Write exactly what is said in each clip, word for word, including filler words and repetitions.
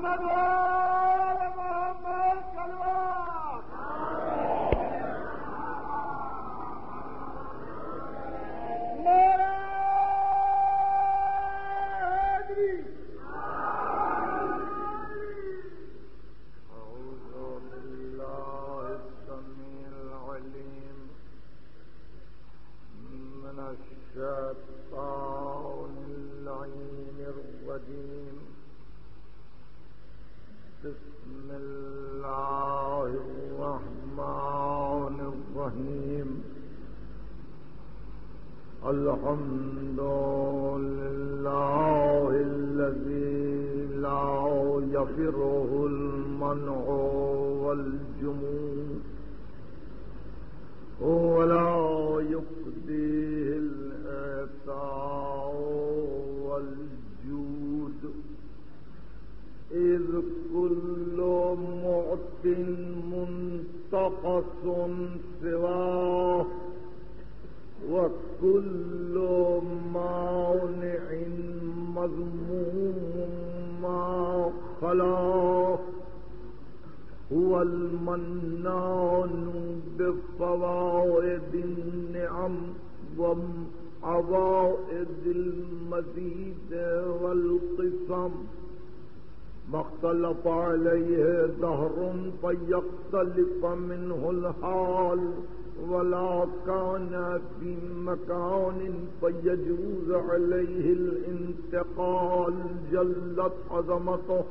محمد وآل محمد کلوات نعرہ حیدری الشيطان اللعين الرجيم بسم الله الرحمن الرحيم الحمد لله الذي لا يفره المنع والجموع ولا يقضيه الإعطاء والجود إذ كل معط منتقص سواه وكل مانع مذموم ما خلاه هو المنان بفوائد النعم وعوائد المزيد والقسم ما اختلف عليه دهر فيختلف منه الحال ولا كان في مكان فيجوز عليه الانتقال جلت عظمته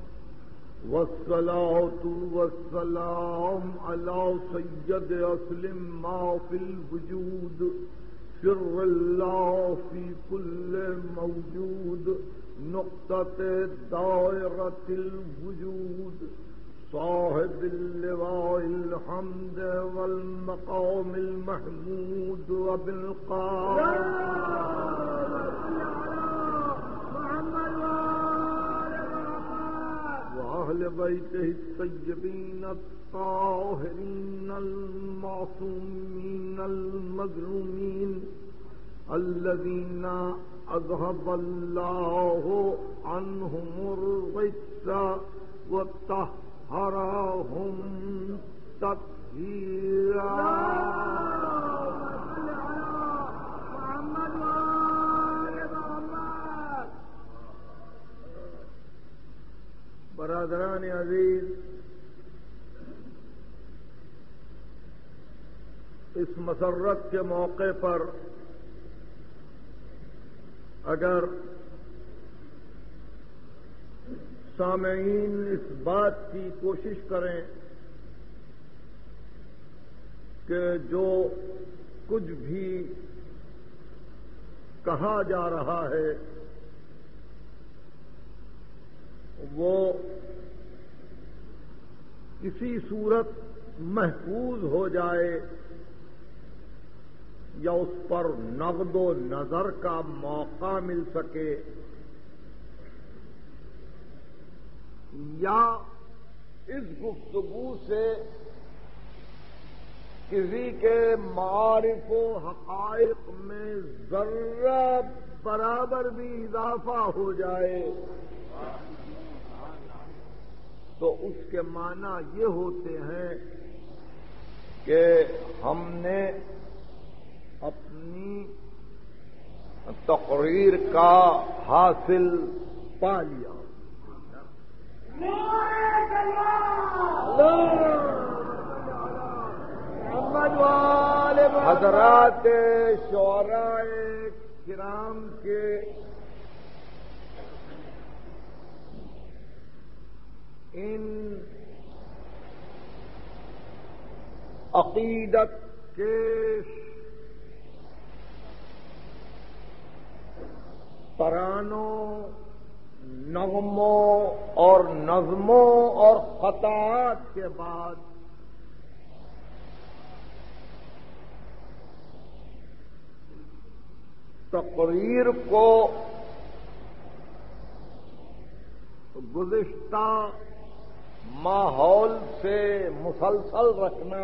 والصلاة والسلام على سيد أصل ما في الوجود سر الله في كل موجود نقطة دائرة الوجود صاحب اللواء الحمد والمقام المحمود وبالقام وأهل بيته الطيبين الطاهرين المعصومين المظلومين الذين أذهب الله عنهم الرجس وطهرهم تطهيرا. برادران عزیز، اس مسرت کے موقع پر اگر سامعین اس بات کی کوشش کریں کہ جو کچھ بھی کہا جا رہا ہے وہ کسی صورت محفوظ ہو جائے یا اس پر نقد و نظر کا موقع مل سکے یا اس گفتگو سے کسی کے معارف و حقائق میں ذرہ برابر بھی اضافہ ہو جائے تو اس کے معنی یہ ہوتے ہیں کہ ہم نے اپنی تقریر کا حاصل پا لیا. حضرات شعراء کرام کے ان عقیدت کے ترانوں، نغموں اور نظموں اور خطاط کے بعد تقریر کو گزشتہ ماحول سے مسلسل رکھنا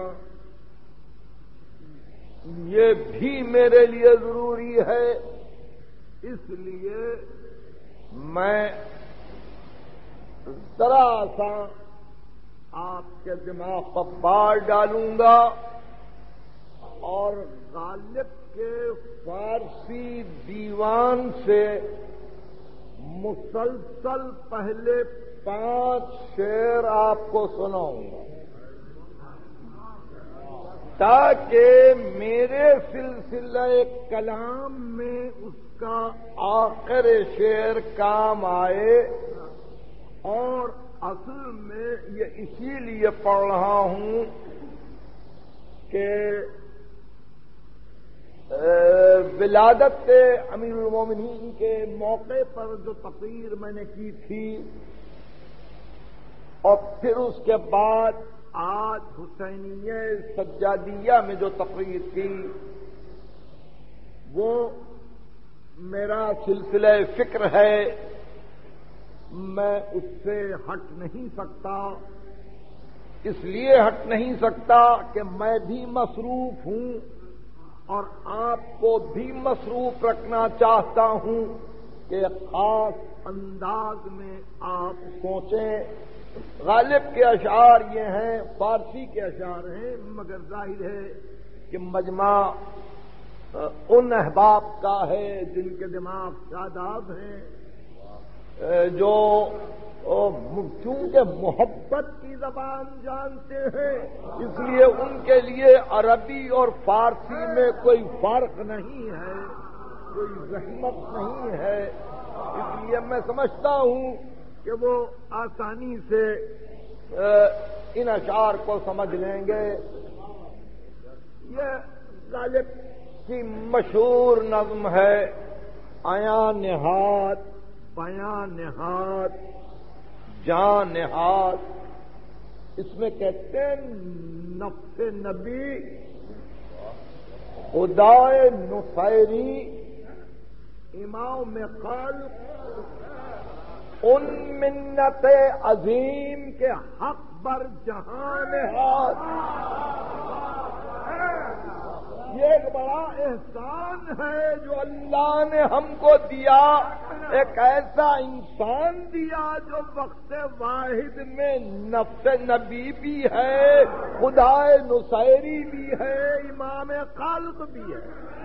یہ بھی میرے لیے ضروری ہے. اس لیے میں ذرا سا آپ کے دماغ پر بار ڈالوں گا اور غالب کے فارسی دیوان سے مسلسل پہلے پانچ شعر آپ کو سناؤں گا تاکہ میرے سلسلہ کلام میں اس کا آخر شعر کام آئے، اور اصل میں یہ اسی لیے پڑھ رہا ہوں کہ ولادت امیر المومنین کے موقع پر جو تقریر میں نے کی تھی، اور پھر اس کے بعد آج حسینیہ سجادیہ میں جو تقریر کی، وہ میرا سلسلہ فکر ہے، میں اس سے ہٹ نہیں سکتا۔ اس لیے ہٹ نہیں سکتا کہ میں بھی مصروف ہوں اور آپ کو بھی مصروف رکھنا چاہتا ہوں کہ خاص انداز میں آپ سوچیں۔ غالب کے اشعار یہ ہیں، فارسی کے اشعار ہیں، مگر ظاہر ہے کہ مجمع ان احباب کا ہے جن کے دماغ شاداب ہیں، جو چونکہ محبت کی زبان جانتے ہیں، اس لیے ان کے لیے عربی اور فارسی میں کوئی فرق نہیں ہے، کوئی زحمت نہیں ہے۔ اس لیے میں سمجھتا ہوں کہ وہ آسانی سے ان اشعار کو سمجھ لیں گے۔ یہ غالب کی مشہور نظم ہے، عیاں نہاد بیاں نہاد جاں نہاد۔ اس میں کہتے ہیں نفس نبی خدائے نصیری امام خلق ان منت عظیم کے حق بر جہاں نہاد۔ یہ ایک بڑا احسان ہے جو اللہ نے ہم کو دیا، ایک ایسا انسان دیا جو وقت واحد میں نفس نبی بھی ہے، خدائے نصیری بھی ہے، امام خلق بھی ہے۔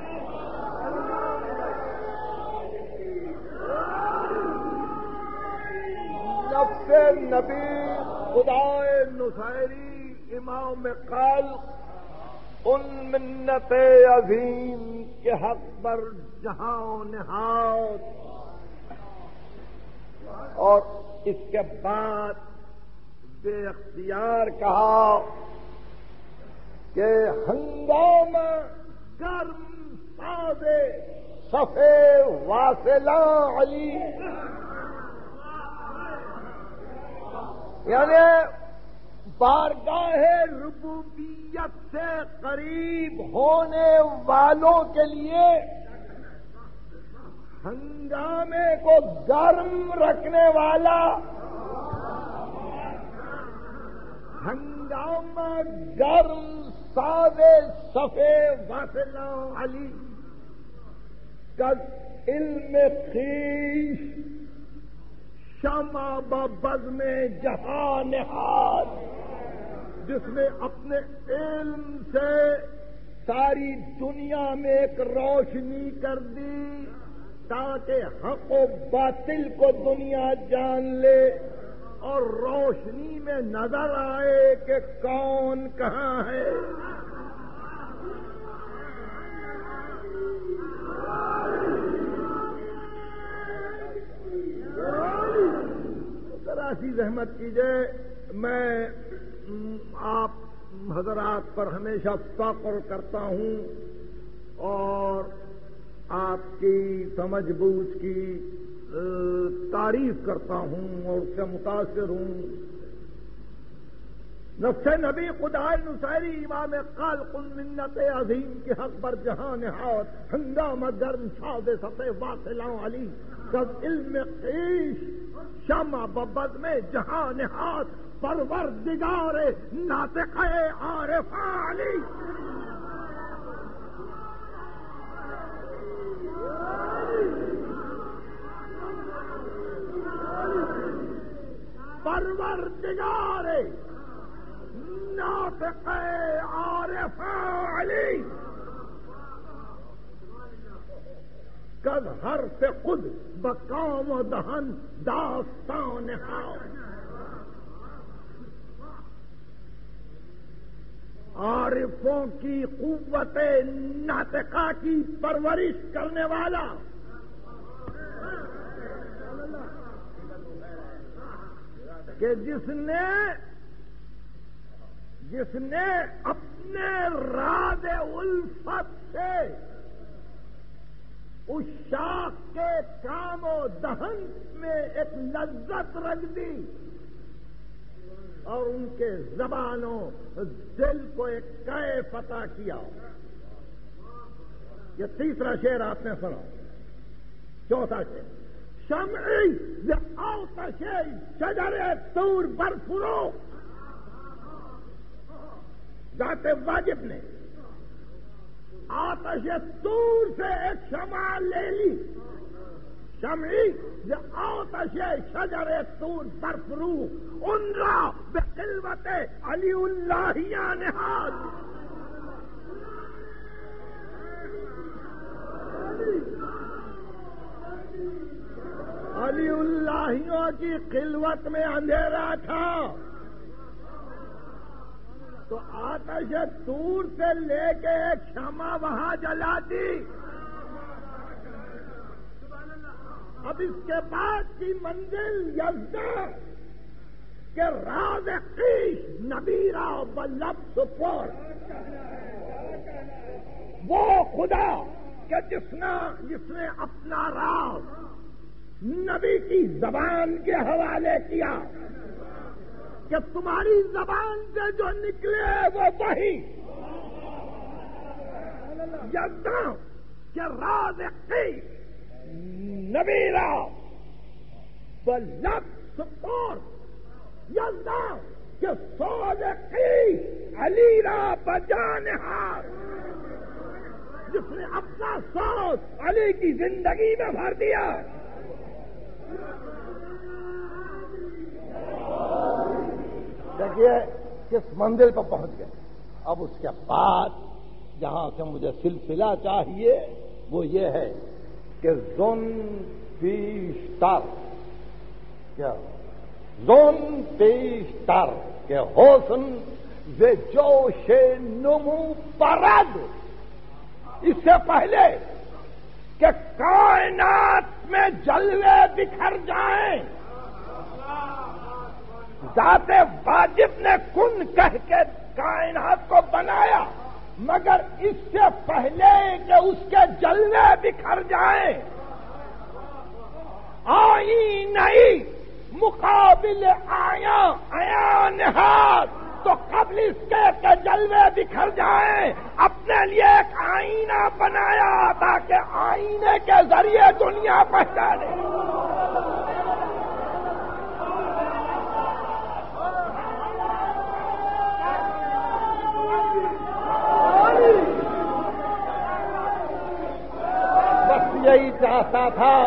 نفس نبی خدائے نصیری امام خلق ان منت عظیم کے حق پر جہاں نہاد۔ اور اس کے بعد بے اختیار کہا کہ ہنگامہ گرم سازے صفے واصلاں علی، یعنی بارگاہ ربوبیت سے قریب ہونے والوں کے لیے ہنگامے کو گرم رکھنے والا، ہنگامہ گرم سادے صفے واصلاں علی، کز علم خویش شمع ببزم جہاں نہاد، جس نے اپنے علم سے ساری دنیا میں ایک روشنی کر دی تاکہ حق و باطل کو دنیا جان لے اور روشنی میں نظر آئے کہ کون کہاں ہے۔ ذرا سی زحمت کیجیے، میں آپ حضرات پر ہمیشہ فخر کرتا ہوں اور آپ کی سمجھ بوجھ کی تعریف کرتا ہوں اور اس سے متاثر ہوں۔ نفس نبی خدائے نصیری امام خلق منت عظیم کے حق پر جہاں نہاد، ہنگامہ گرم ساز صفے واصلاں علی، کز علم خویش شمع ببد میں جہاں نہاد، پروردگار ناطق عارف علی۔ پروردگار ناطق عارف علی کز حرف خود بکام و دہن داستان ہاؤ. عارفوں کی قوت ناطقہ کی پرورش کرنے والا کہ جس نے جس نے اپنے راز الفت سے اس شاخ کے کام و دہن میں ایک لذت رکھ دی اور ان کے زبانوں دل کو ایک کیف عطا کیا. یہ تیسرا شعر آپ نے سنا. چوتھا شعر شمعی آتش شجر طور برفروخت. ذات واجب نے آتش طور سے ایک شمع لے لی. شمعی آتش شجر طور برفروخت ان را بے خلوت علی اللہ نہاد. علی اللہیوں کی خلوت میں اندھیرا تھا تو آتش طور سے لے کے ایک شمع وہاں جلا دی. اب اس کے بعد کی منزل یزداں کہ راز قیش نبیرہ و لبس پر وہ خدا کہ جس نے جس نے اپنا راز نبی کی زبان کے حوالے کیا کہ تمہاری زبان سے جو نکلے وہ وہی. یزداں کہ راز قیش نبیرہ بلب سپور. یزداں کہ سوز قیش علی را بجانہار جس نے اپنا سوز علی کی زندگی میں بھر دیا. دیکھیے کس منزل پر پہنچ گئے. اب اس کے بعد جہاں سے مجھے سلسلہ چاہیے وہ یہ ہے کہ زون پیشتر کیا زون پیشتر کہ حسن ز جوش نمو پرد. اس سے پہلے کہ کائنات میں جلوے بکھر جائیں ذات واجب نے کن کہہ کے کائنات کو بنایا مگر اس سے پہلے کہ اس کے جلوے بکھر جائیں آئی نہیں مقابل آیا آیا نہاد. تو قبل اس کے کہ جلوے بکھر جائیں اپنے لیے ایک آئینہ بنایا تاکہ آئینے کے ذریعے دنیا پہچانے. بس یہی چاہتا تھا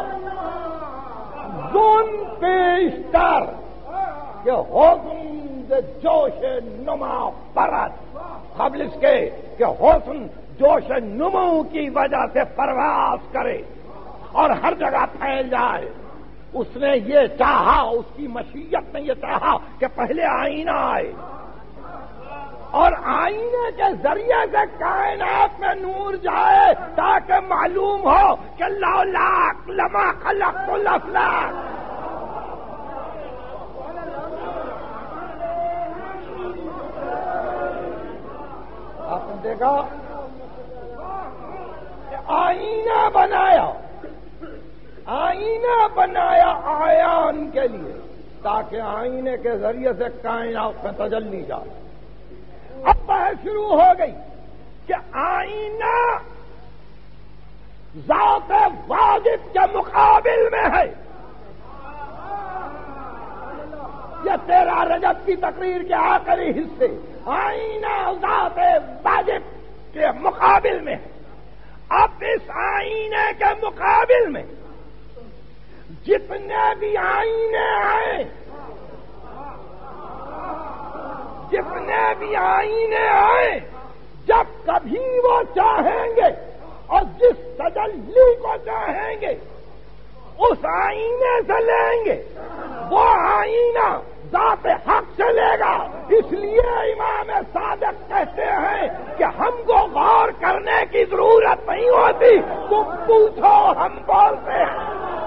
زون پیشتر کہ حسن جوش نما پرد قبل اس کے کہ حسن جوش نمو کی وجہ سے پرواز کرے اور ہر جگہ پھیل جائے. اس نے یہ چاہا, اس کی مشیت نے یہ چاہا کہ پہلے آئینہ آئے اور آئینے کے ذریعے سے کائنات میں نور جائے تاکہ معلوم ہو کہ لولاک لما خلقت الافلاک. آپ نے دیکھا آئینہ بنایا آئینہ بنایا آیان کے لیے تاکہ آئینے کے ذریعے سے کائنات میں تجلی جائے. اب بحث شروع ہو گئی کہ آئینہ ذات واجب کے مقابل میں ہے. یہ تیرا رجب کی تقریر کے آخری حصے آئینہ ذات واجب کے مقابل میں ہے. اب اس آئینے کے مقابل میں جتنے بھی آئینے آئے جتنے بھی آئینے آئے جب کبھی وہ چاہیں گے اور جس تجلی کو چاہیں گے اس آئینے سے لیں گے، وہ آئینہ ذات حق سے لے گا۔ اس لیے امام صادق کہتے ہیں کہ ہم کو غور کرنے کی ضرورت نہیں ہوتی، تم پوچھو ہم بولتے ہیں۔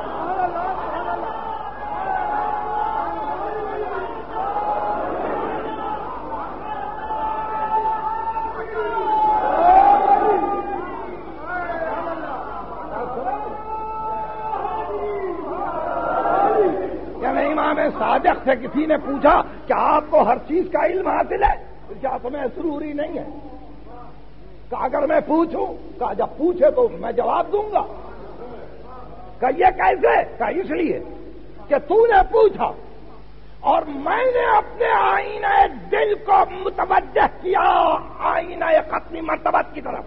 صادق سے کسی نے پوچھا کہ آپ کو ہر چیز کا علم حاصل ہے؟ کیا تمہیں ضروری نہیں ہے؟ کہ اگر میں پوچھوں، کہا جب پوچھے تو میں جواب دوں گا۔ کہ یہ کیسے؟ کہ اس لیے کہ تو نے پوچھا اور میں نے اپنے آئینہ دل کو متوجہ کیا آئینہ ختمی مرتبت کی طرف۔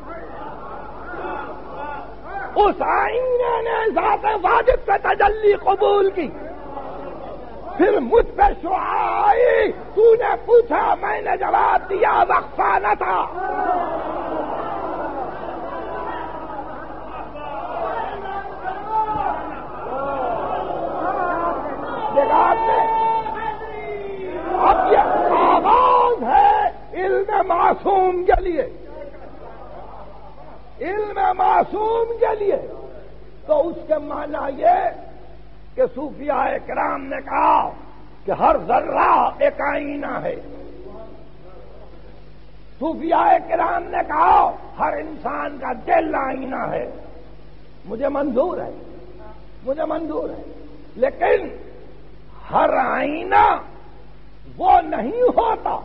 اس آئینے نے ذات واجب سے تجلی قبول کی، پھر مجھ پہ شعاع آئی، تو نے پوچھا میں نے جواب دیا، وقفہ نہ تھا۔ دیکھا آپ نے، اب یہ آواز ہے علم معصوم کے لیے، علم معصوم کے لیے۔ تو اس کے معنی یہ کہ صوفیاء کرام نے کہا کہ ہر ذرہ ایک آئینہ ہے، صوفیاء کرام نے کہا ہر انسان کا دل آئینہ ہے۔ مجھے منظور ہے، مجھے منظور ہے، لیکن ہر آئینہ وہ نہیں ہوتا،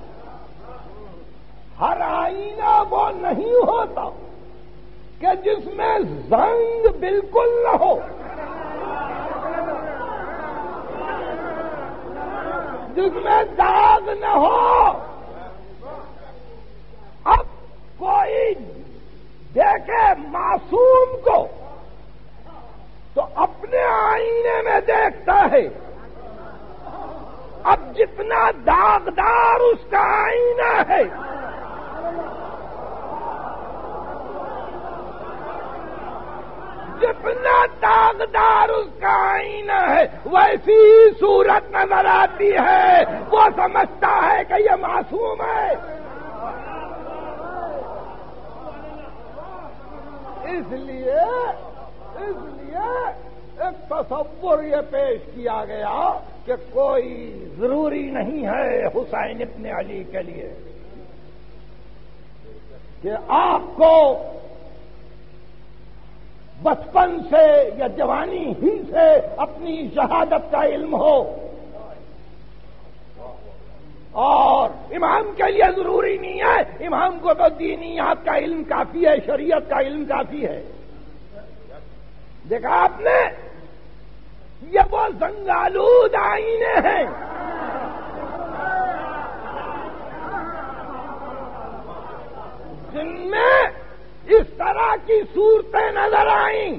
ہر آئینہ وہ نہیں ہوتا کہ جس میں زنگ بالکل نہ ہو، جس میں داغ نہ ہو۔ اب کوئی دیکھے معصوم کو تو اپنے آئینے میں دیکھتا ہے، اب جتنا داغدار اس کا آئینہ ہے جتنا داغدار اس کا آئینہ ہے ویسی ہی صورت نظر آتی ہے، وہ سمجھتا ہے کہ یہ معصوم ہے۔ اس لیے اس لیے ایک تصور یہ پیش کیا گیا کہ کوئی ضروری نہیں ہے حسین ابن علی کے لیے کہ آپ کو بچپن سے یا جوانی ہی سے اپنی شہادت کا علم ہو، اور امام کے لیے ضروری نہیں ہے، امام کو تو دینیات کا علم کافی ہے، شریعت کا علم کافی ہے۔ دیکھا آپ نے، یہ وہ زنگالود آئینے ہیں جن میں اس طرح کی صورتیں نظر آئیں،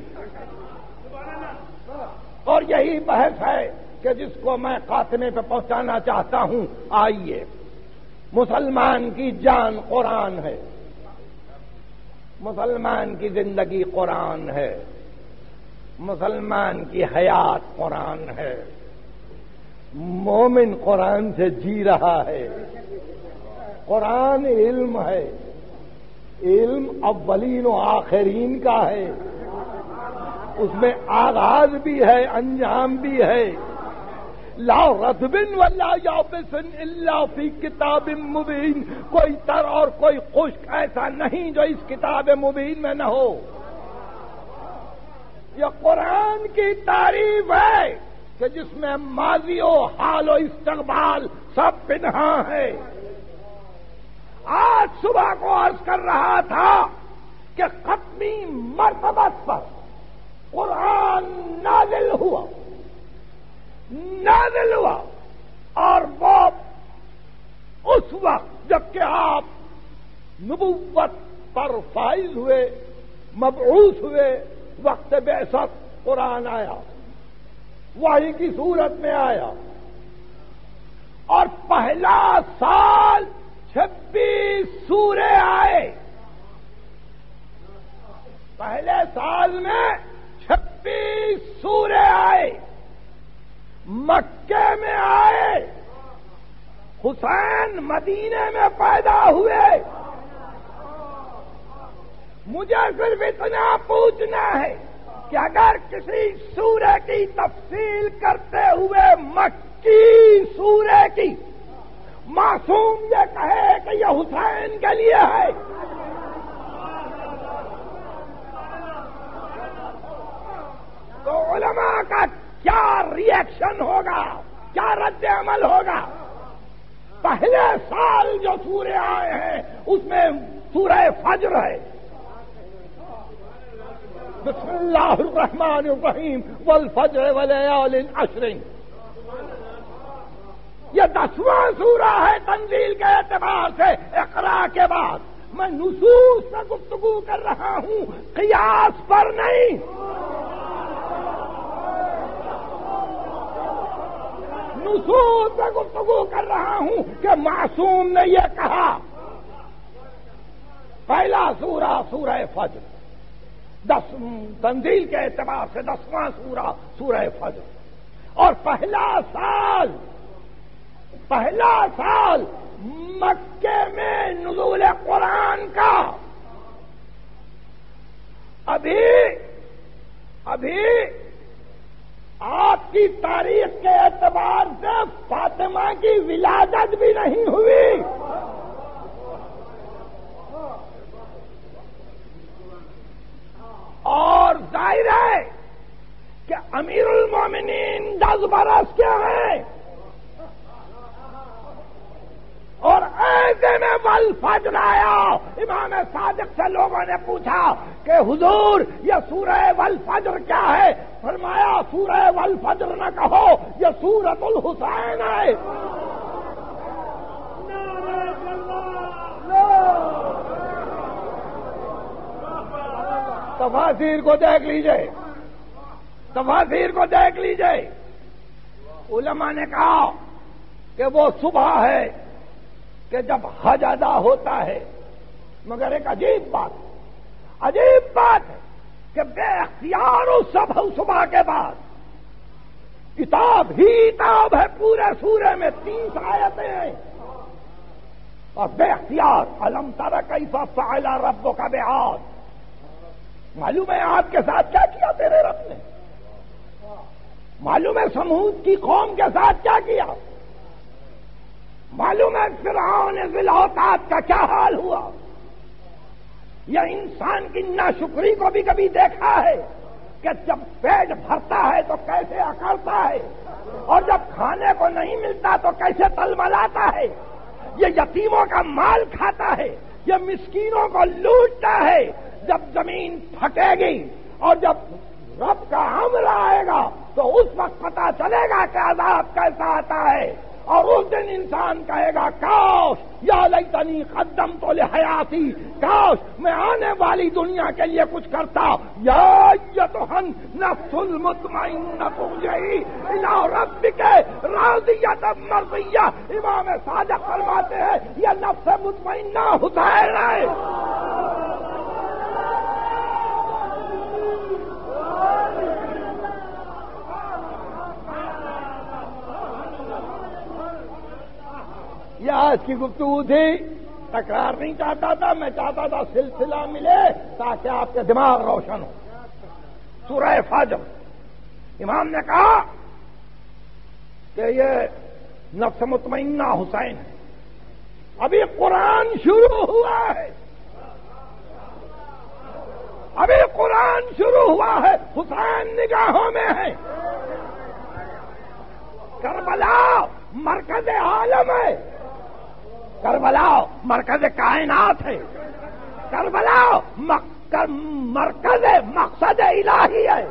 اور یہی بحث ہے کہ جس کو میں خاتمے پہ پہنچانا چاہتا ہوں۔ آئیے، مسلمان کی جان قرآن ہے، مسلمان کی زندگی قرآن ہے، مسلمان کی حیات قرآن ہے، مومن قرآن سے جی رہا ہے۔ قرآن علم ہے، علم اولین و آخرین کا ہے، اس میں آغاز بھی ہے، انجام بھی ہے۔ لا رطب ولا یابس الا فی کتاب مبین، کوئی تر اور کوئی خشک ایسا نہیں جو اس کتاب مبین میں نہ ہو۔ یہ قرآن کی تعریف ہے کہ جس میں ماضی و حال و استقبال سب پنہاں ہے۔ آج صبح کو عرض کر رہا تھا کہ ختمی مرتبت پر قرآن نازل ہوا نازل ہوا اور وہ اس وقت جبکہ آپ نبوت پر فائز ہوئے، مبعوث ہوئے، وقت بعثت قرآن آیا، وحی کی صورت میں آیا، اور پہلا سال سورے آئے، پہلے سال میں چھبیس سورے آئے، مکے میں آئے، حسین مدینے میں پیدا ہوئے۔ مجھے صرف اتنا پوچھنا ہے کہ اگر کسی سورے کی تفصیل کرتے ہوئے مکی سورے کی معصوم یہ کہے کہ یہ حسین کے لیے ہے، تو علماء کا کیا ری ایکشن ہوگا، کیا رد عمل ہوگا؟ پہلے سال جو سورے آئے ہیں اس میں سورہ فجر ہے، بسم اللہ الرحمن الرحیم والفجر ولیال عشر، یہ دسواں سورہ ہے تنزیل کے اعتبار سے اقرا کے بعد۔ میں نصوص سے گفتگو کر رہا ہوں، قیاس پر نہیں۔ نصوص سے گفتگو کر رہا ہوں کہ معصوم نے یہ کہا۔ پہلا سورہ سورہ فجر، دس تنزیل کے اعتبار سے دسواں سورہ سورہ فجر، اور پہلا سال پہلا سال مکے میں نزول قرآن کا۔ ابھی ابھی آپ کی تاریخ کے اعتبار سے فاطمہ کی ولادت بھی نہیں ہوئی۔ اور ظاہر ہے کہ امیر المومنین دس برس کے ہیں، اور ایسے میں والفجر آیا۔ امام صادق سے لوگوں نے پوچھا کہ حضور یہ سورہ والفجر کیا ہے؟ فرمایا سورہ والفجر نہ کہو، یہ سورۃ الحسین ہے۔ تفاسیر کو دیکھ لیجئے، تفاسیر کو دیکھ لیجئے۔ علماء نے کہا کہ وہ صبح ہے کہ جب حج ادا ہوتا ہے، مگر ایک عجیب بات عجیب بات ہے کہ بے اختیار اس صبح صبح کے بعد کتاب ہی کتاب ہے، پورے سورے میں تیس آیتیں ہیں، اور بے اختیار الم تر کیف فعل ربک بعاد۔ معلوم ہے آپ کے ساتھ کیا کیا تیرے رب نے؟ معلوم ہے سمود کی قوم کے ساتھ کیا کیا؟ معلوم ہے فرعون ذی الاوتاد کا کیا حال ہوا؟ یہ انسان کی ناشکری کو بھی کبھی دیکھا ہے کہ جب پیٹ بھرتا ہے تو کیسے اکڑتا ہے، اور جب کھانے کو نہیں ملتا تو کیسے تلملاتا ہے؟ یہ یتیموں کا مال کھاتا ہے، یہ مسکینوں کو لوٹتا ہے۔ جب زمین پھٹے گی اور جب رب کا امر آئے گا تو اس وقت پتہ چلے گا کہ عذاب کیسا آتا ہے، اور اس دن انسان کہے گا کاش یا لیتنی قدمت لحیاتی، کاش میں آنے والی دنیا کے لیے کچھ کرتا۔ یا ایتھا النفس المطمئنہ ارجعی الی ربک راضیۃ مرضیہ۔ امام صادق فرماتے ہیں یہ نفس مطمئنہ حسین ہے۔ یہ آج کی گفتگو تھی، تکرار نہیں چاہتا تھا، میں چاہتا تھا سلسلہ ملے تاکہ آپ کے دماغ روشن ہو۔ سورہ فجر، امام نے کہا کہ یہ نفس مطمئنہ حسین ہے۔ ابھی قرآن شروع ہوا ہے، ابھی قرآن شروع ہوا ہے، حسین نگاہوں میں ہے۔ کربلا مرکز عالم ہے، کربلا مرکز کائنات ہے، کربلا مرکز مقصد الہی ہے۔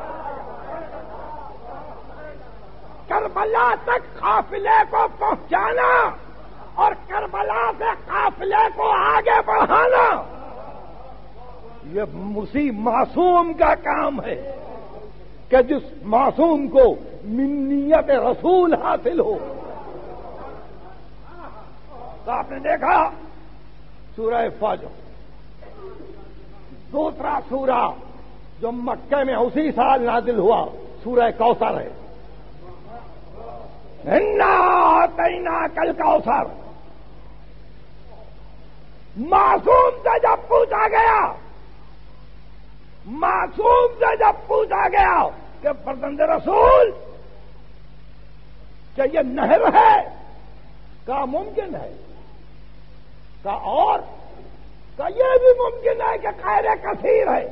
کربلا تک قافلے کو پہنچانا اور کربلا سے قافلے کو آگے بڑھانا، یہ اسی معصوم کا کام ہے کہ جس معصوم کو منیت رسول حاصل ہو۔ تو آپ نے دیکھا سورہ فجر. دوسرا سورہ جو مکے میں اسی سال نازل ہوا سورہ کوثر ہے. انا اعطیناک الکوثر. معصوم سے جب پوچھا گیا معصوم سے جب پوچھا گیا کہ فرزند رسول کہ یہ نہر ہے کیا ممکن ہے کا اور کا یہ بھی ممکن ہے کہ خیر کثیر ہے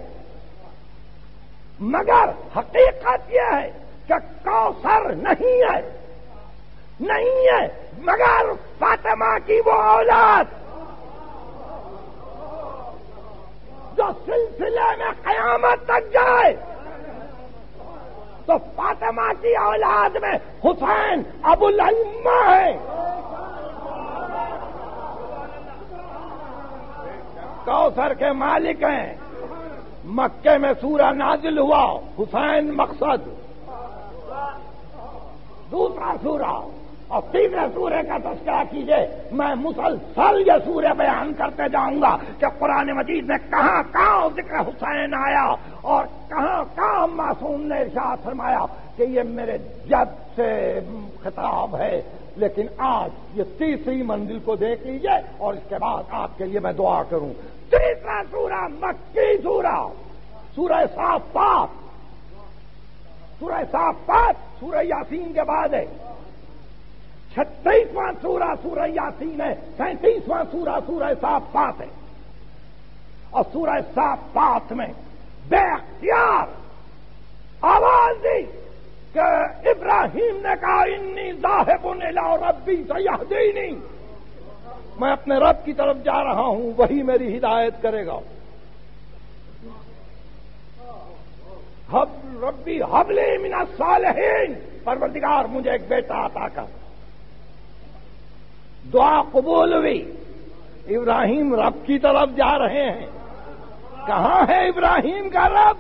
مگر حقیقت یہ ہے کہ کوثر نہیں ہے نہیں ہے مگر فاطمہ کی وہ اولاد جو سلسلے میں قیامت تک جائے تو فاطمہ کی اولاد میں حسین ابو الائمہ ہے. کوثر کے مالک ہیں. مکے میں سورہ نازل ہوا حسین مقصد. دوسرا سورہ اور تیسرے سورے کا تذکرہ کیجئے. میں مسلسل یہ سورے بیان کرتے جاؤں گا کہ قرآن مجید میں کہاں کہاں ذکر حسین آیا اور کہاں کہاں معصوم نے ارشاد فرمایا کہ یہ میرے جد سے خطاب ہے. لیکن آج یہ تیسری منزل کو دیکھ لیجئے اور اس کے بعد آپ کے لیے میں دعا کروں. تیسرا سورہ مکی سورہ سورہ صافات. سورہ صافات سورہ یاسین کے بعد ہے. چھتیسواں سورہ سورہ یاسین ہے. سینتیسواں سورہ سورہ صافات ہے. اور سورہ صافات میں بے اختیار آواز دی کہ ابراہیم نے کہا انی ذاہب الی ربی سیہدینی. میں اپنے رب کی طرف جا رہا ہوں وہی میری ہدایت کرے گا. حب ربی حب لی من الصالحین. پروردگار مجھے ایک بیٹا عطا کر. دعا قبول ہوئی. ابراہیم رب کی طرف جا رہے ہیں. کہاں ہے ابراہیم کا رب؟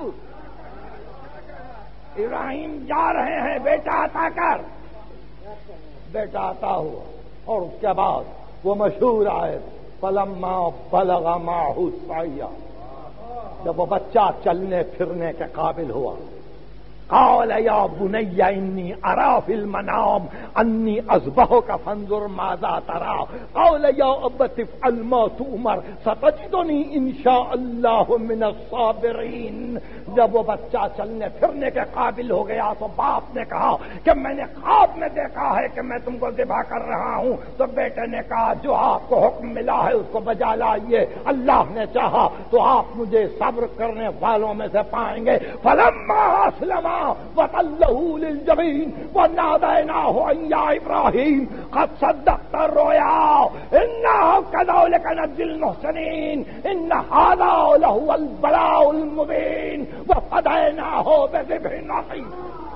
ابراہیم جا رہے ہیں بیٹا عطا کر. بیٹا عطا ہوا اور اس کے بعد وہ مشہور آئے فلما بلغ معه السعی. جب وہ بچہ چلنے پھرنے کے قابل ہوا قال یا بنی انی ارى في المنام انی اذبحک فانظر ماذا ترى. قال یا ابت افعل ما تؤمر ستجدنی ان شاء اللہ من الصابرین. جب وہ بچہ چلنے پھرنے کے قابل ہو گیا تو باپ نے کہا کہ میں نے خواب میں دیکھا ہے کہ میں تم کو ذبح کر رہا ہوں. تو بیٹے نے کہا جو آپ کو حکم ملا ہے اس کو بجا لائیے. اللہ نے چاہا تو آپ مجھے صبر کرنے والوں میں سے پائیں گے. فلما اسلم وتلہ للجبین ونادیناہ ان یا ابراہیم قد صدقت الرؤیا انا کذلک نجزی المحسنین ان ھذا لہو البلاء المبین وفدیناہ بذبح عظیم.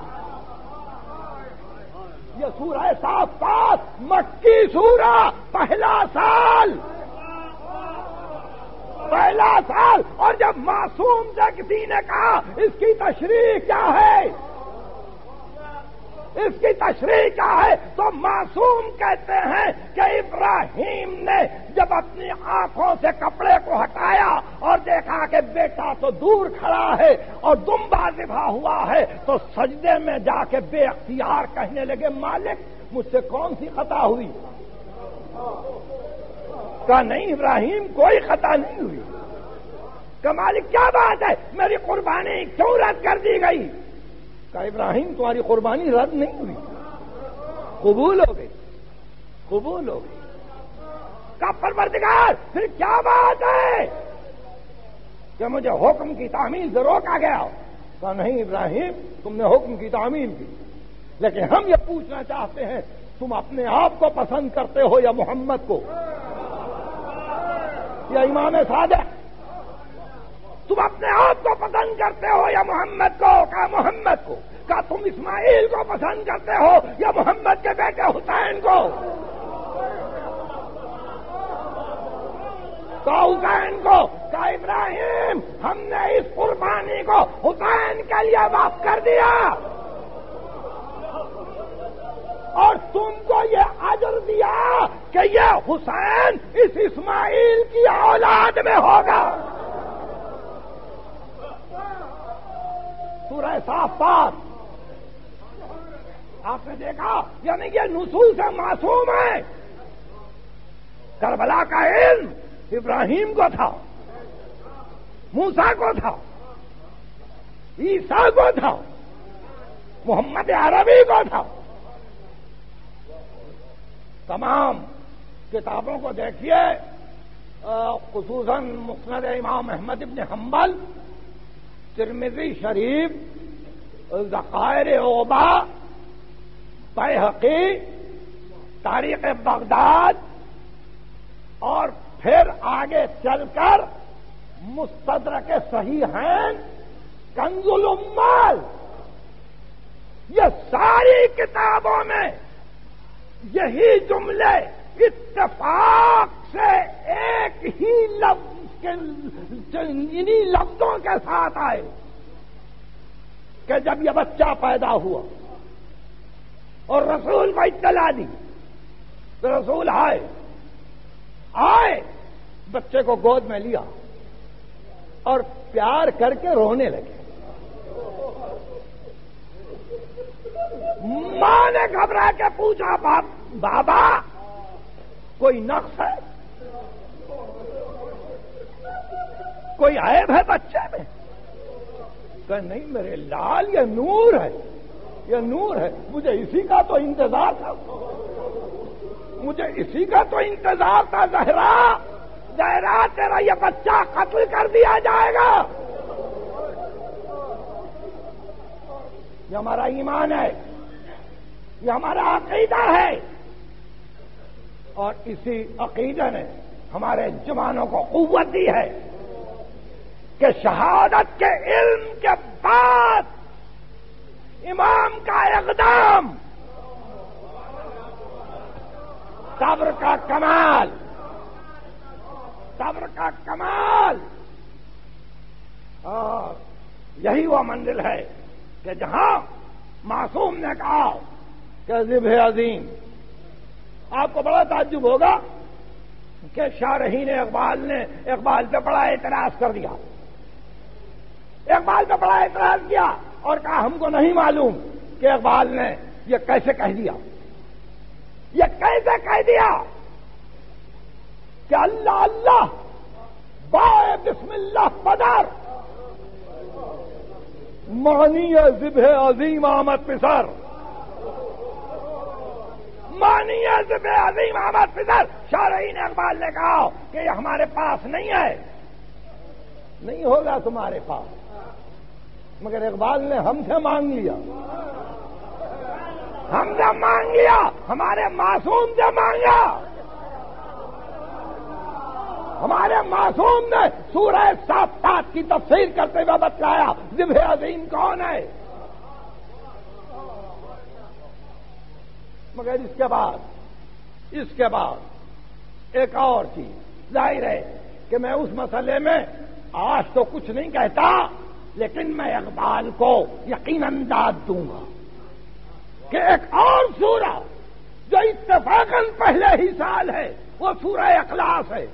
یہ سورہ صافات مکی سورہ. پہلا سال پہلا سال اور جب معصوم سے کسی نے کہا اس کی تشریح کیا ہے اس کی تشریح کیا ہے تو معصوم کہتے ہیں کہ ابراہیم نے جب اپنی آنکھوں سے کپڑے کو ہٹایا اور دیکھا کہ بیٹا تو دور کھڑا ہے اور دمبا ذبح ہوا ہے تو سجدے میں جا کے بے اختیار کہنے لگے مالک مجھ سے کون سی خطا ہوئی. کہا نہیں ابراہیم کوئی خطا نہیں ہوئی. کہ مالک کیا بات ہے میری قربانی کیوں رد کر دی گئی؟ کہا ابراہیم تمہاری قربانی رد نہیں ہوئی قبول ہو گئی قبول ہو گئی. کہا پروردگار پھر کیا بات ہے کہ مجھے حکم کی تعمیل سے روکا گیا؟ کہا نہیں ابراہیم تم نے حکم کی تعمیل کی لیکن ہم یہ پوچھنا چاہتے ہیں تم اپنے آپ کو پسند کرتے ہو یا محمد کو یا امام صادق؟ تم اپنے آپ کو پسند کرتے ہو یا محمد کو؟ کہا محمد کو. کہا تم اسماعیل کو پسند کرتے ہو یا محمد کے بیٹے حسین کو؟ کہا حسین کو. کہا ابراہیم ہم نے اس قربانی کو حسین کے لیے وقف کر دیا اور تم کو یہ اجر دیا کہ یہ حسین اس اسماعیل کی اولاد میں ہوگا. سورہ صافات آپ نے دیکھا، یعنی یہ نصوص سے معصوم ہے. کربلا کا علم ابراہیم کو تھا، موسیٰ کو تھا، عیسیٰ کو تھا، محمد عربی کو تھا. تمام کتابوں کو دیکھیے، خصوصاً مسند امام احمد ابن حنبل، ترمذی شریف، ذخائر عقبہ، بیہقی، تاریخ بغداد، اور پھر آگے چل کر مستدرک صحیحین، کنز الاموال، یہ ساری کتابوں میں یہی جملے اتفاق سے ایک ہی لفظ کے انہی لفظوں کے ساتھ آئے کہ جب یہ بچہ پیدا ہوا اور رسول کو اطلاع دی تو رسول آئے آئے بچے کو گود میں لیا اور پیار کر کے رونے لگے. ماں نے گھبرا کے پوچھا، بابا کوئی نقص ہے، کوئی عیب ہے بچے میں؟ کہ نہیں میرے لال، یہ نور ہے، یہ نور ہے، مجھے اسی کا تو انتظار تھا، مجھے اسی کا تو انتظار تھا. زہرا زہرا تیرا یہ بچہ قتل کر دیا جائے گا. یہ ہمارا ایمان ہے، یہ ہمارا عقیدہ ہے، اور اسی عقیدے نے ہمارے جوانوں کو قوت دی ہے کہ شہادت کے علم کے بعد امام کا اقدام صبر کا کمال، صبر کا کمال. اور یہی وہ منزل ہے کہ جہاں معصوم نے کہا کہ ذبح عظیم. آپ کو بڑا تعجب ہوگا کہ شارحین اقبال نے اقبال پہ بڑا اعتراض کر دیا، اقبال پہ بڑا اعتراض کیا اور کہا ہم کو نہیں معلوم کہ اقبال نے یہ کیسے کہہ دیا، یہ کیسے کہہ دیا کہ اللہ اللہ بائے بسم اللہ پدر معنی ذبح عظیم آمد پسر، معنی ذبح عظیم آمد پسر. شارحین اقبال نے کہا کہ یہ ہمارے پاس نہیں ہے. نہیں ہوگا تمہارے پاس، مگر اقبال نے ہم سے مانگ لیا، ہم سے مانگ لیا، ہمارے معصوم سے مانگا. ہمارے معصوم نے سورہ صافات کی تفسیر کرتے ہوئے بتلایا ذبح عظیم کون ہے. مگر اس کے بعد اس کے بعد ایک اور چیز ظاہر ہے کہ میں اس مسئلے میں آج تو کچھ نہیں کہتا، لیکن میں اقبال کو یقیناً داد دوں گا کہ ایک اور سورہ جو اتفاقاً پہلے ہی سال ہے وہ سورہ اخلاص ہے.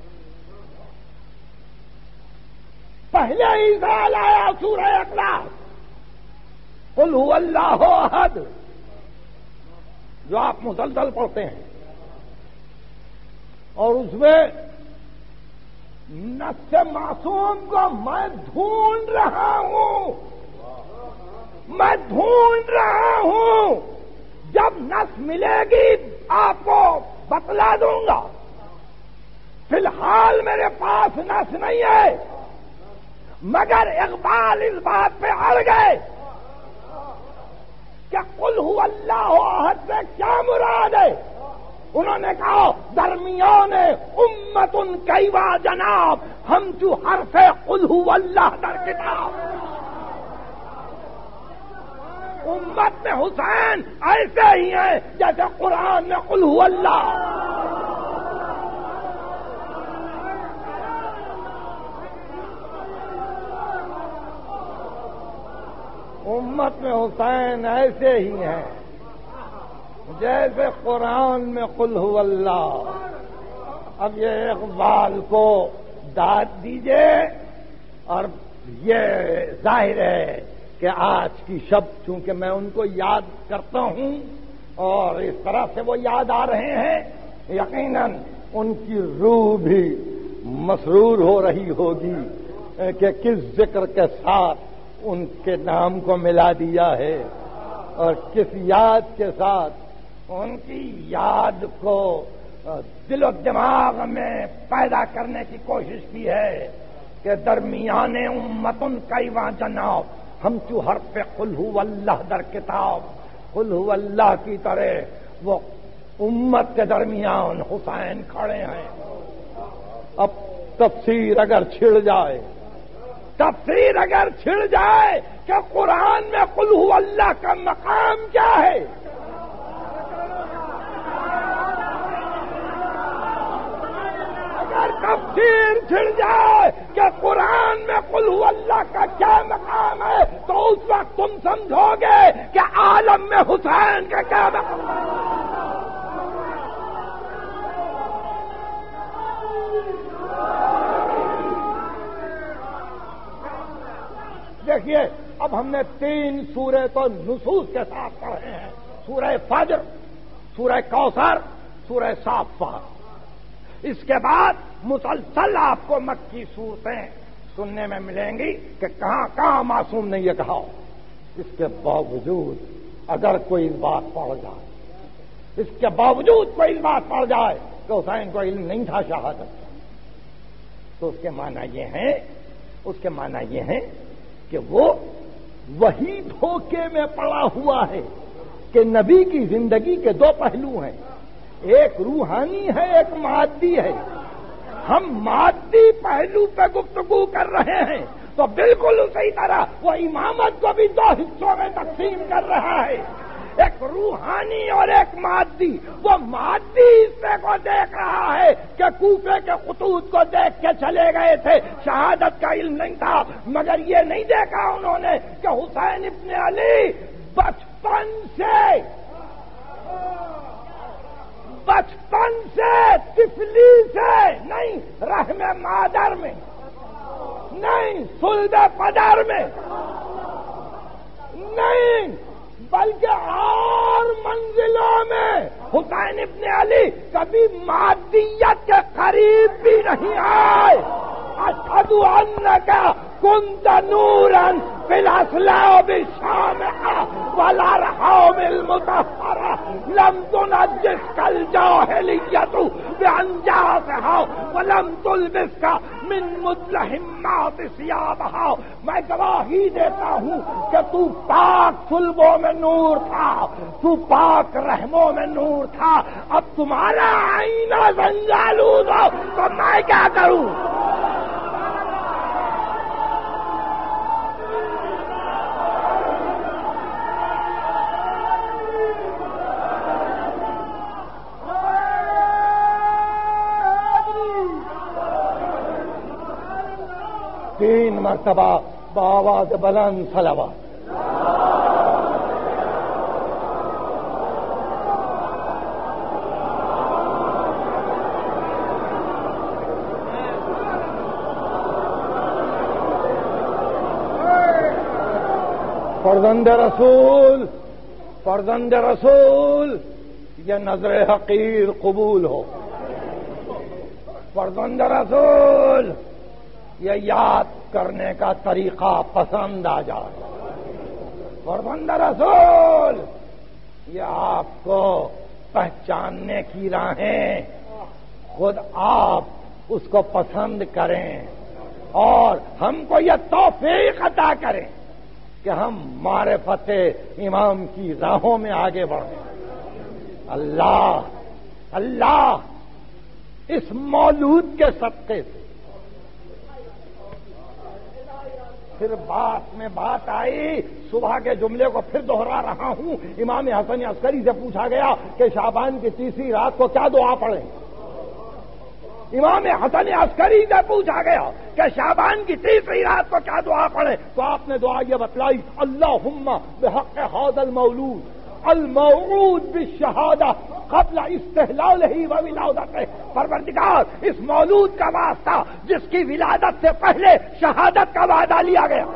پہلے ہی سال آیا سورہ اخلاص، قل هو اللہ احد، جو آپ مسلسل پڑھتے ہیں، اور اس میں نفس معصوم کو میں ڈھونڈ رہا ہوں، میں ڈھونڈ رہا ہوں، جب نس ملے گی آپ کو بتلا دوں گا. فی الحال میرے پاس نس نہیں ہے. مگر اقبال اس بات پہ اڑ گئے کہ قل هو اللہ احد سے کیا مراد ہے. انہوں نے کہا درمیان امت کیوا جناب، ہم جو حرف قل هو اللہ در کتاب. امت میں حسین ایسے ہی ہیں جیسے قرآن میں قل هو اللہ. امت میں حسین ایسے ہی ہیں جیسے قرآن میں قل هو اللہ. اب یہ اقبال کو داد دیجئے. اور یہ ظاہر ہے کہ آج کی شب چونکہ میں ان کو یاد کرتا ہوں اور اس طرح سے وہ یاد آ رہے ہیں، یقیناً ان کی روح بھی مسرور ہو رہی ہوگی کہ کس ذکر کے ساتھ ان کے نام کو ملا دیا ہے اور کس یاد کے ساتھ ان کی یاد کو دل و دماغ میں پیدا کرنے کی کوشش کی ہے کہ درمیان امتن کیواں جناب ہم چو ہر پہ قل ہو اللہ در کتاب. قل ہو اللہ کی طرح وہ امت کے درمیان حسین کھڑے ہیں. اب تفسیر اگر چھڑ جائے تفسیر اگر چھڑ جائے کہ قرآن میں قل ہو اللہ کا مقام کیا ہے، اگر تفسیر چھڑ جائے کہ قرآن میں قل ہو اللہ کا کیا مقام ہے، تو اس وقت تم سمجھو گے کہ عالم میں حسین کا کیا مقام ہے. دیکھیے اب ہم نے تین سورے تو نصوص کے ساتھ پڑھے ہیں، سورہ فجر، سورہ کوثر، سورہ صافات. اس کے بعد مسلسل آپ کو مکی صورتیں سننے میں ملیں گی کہ کہاں کہاں معصوم نے یہ کہا. اس کے باوجود اگر کوئی اس بات پڑھ جائے اس کے باوجود کوئی اس بات پڑھ جائے کہ حسین کو علم نہیں تھا شہادت کا، تو اس کے معنی یہ ہے اس کے معنی یہ ہے کہ وہ وہی دھوکے میں پڑا ہوا ہے کہ نبی کی زندگی کے دو پہلو ہیں، ایک روحانی ہے ایک مادی ہے. ہم مادی پہلو پہ گفتگو کر رہے ہیں تو بالکل اسی طرح وہ امامت کو بھی دو حصوں میں تقسیم کر رہا ہے، ایک روحانی اور ایک مادی. وہ مادی حصے کو دیکھ رہا ہے کہ کوفے کے خطوط کو دیکھ کے چلے گئے تھے، شہادت کا علم نہیں تھا، مگر یہ نہیں دیکھا انہوں نے کہ حسین ابن علی بچپن سے بچپن سے طفلی سے نہیں، رحم مادر میں نہیں، صلب پدر میں نہیں، بلکہ اور منزلوں میں حسین ابن علی کبھی مادیت کے قریب بھی نہیں آئے. اشہد انک کنت نورا فی الاصلاب الشامخہ والارحام المطہرہ لم تنجسک الجاہلیۃ بانجاسہا ولم تلبسک من مدلہمات ثیابہا. میں گواہی دیتا ہوں کہ تو پاک صلبوں میں نور تھا، تو پاک رحموں میں نور تھا. اب تمہارا آئینہ زنجالود ہو تو میں کیا کروں؟ تین مرتبہ بآواز بلند صلوات. فرزند رسول فرزند رسول یہ نظر حقیر قبول ہو. فرزند رسول یہ یاد کرنے کا طریقہ پسند آ جائے. فرزند رسول یہ آپ کو پہچاننے کی راہیں خود آپ اس کو پسند کریں اور ہم کو یہ توفیق عطا کریں کہ ہم معرفت امام کی راہوں میں آگے بڑھیں. اللہ اللہ اس مولود کے صدقے سے پھر بات میں بات آئی. صبح کے جملے کو پھر دوہرا رہا ہوں. امام حسن عسکری سے پوچھا گیا کہ شعبان کی تیسری رات کو کیا دعا پڑھیں. امام حسن عسکری سے پوچھا گیا کہ شعبان کی تیسری رات کو کیا دعا پڑھیں، تو آپ نے دعا یہ بتلائی، اللہم بحق ھذا المولود الموعود بالشہادہ قبل استحلالہ و ولادتہ، پروردگار اس مولود کا واسطہ جس کی ولادت سے پہلے شہادت کا وعدہ لیا گیا،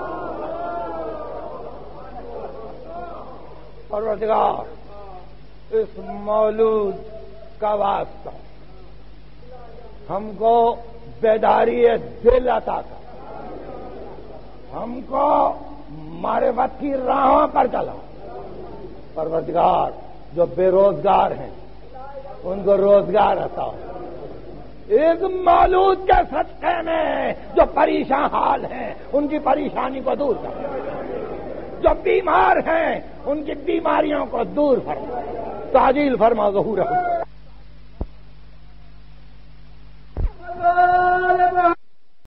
پروردگار اس مولود کا واسطہ ہم کو بیداری دل عطا کر، ہم کو معرفت کی راہوں پر چلا، پروردگار جو بے روزگار ہیں ان کو روزگار عطا ہو، ایک مولود کے صدقے میں جو پریشان حال ہیں ان کی پریشانی کو دور کر، جو بیمار ہیں ان کی بیماریوں کو دور فرما، تعجیل فرما ظہورہ۔